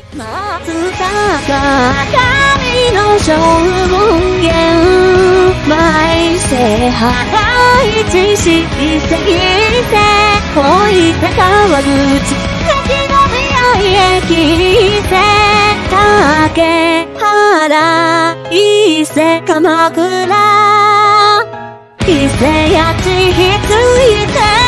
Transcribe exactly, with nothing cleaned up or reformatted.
松坂神の将軍言埋世払い知識して恋せ川口先の未来へ来て竹原伊勢鎌倉伊勢やちひついて